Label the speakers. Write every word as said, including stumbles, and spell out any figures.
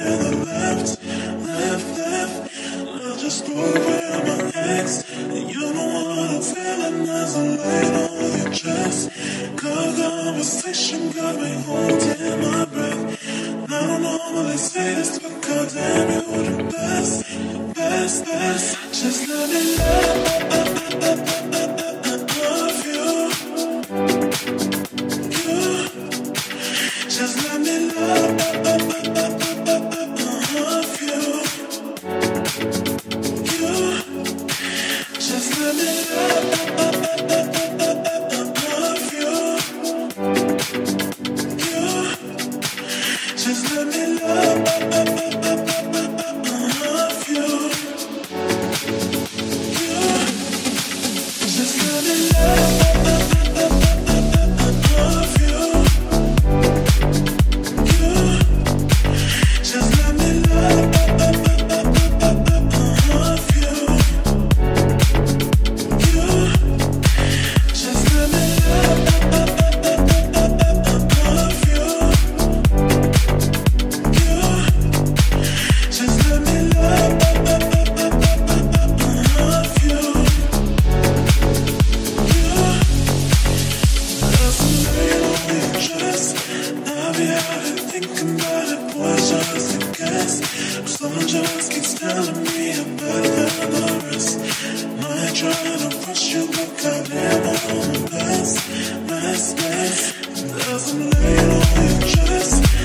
Speaker 1: to the left, left, left. I'll just throw away all my legs. And you know what I'm feeling as I lay on your chest. Good conversation got me holding my breath. And I don't normally say this, but goddamn, you're the best, best, best. Just let me love you. You. Just let me love you. You. Just let me love you. You. Just let me love you. Just let me love you. You. Just let me love you. You. Just let me love you. You. Just let me love you. I'll be out and thinking about it, boy, just a guess. Someone just keeps telling me I'm better than the rest. I ain't trying to push you, but goddamn, I'm on the best, best, best. As I'm laying on your chest,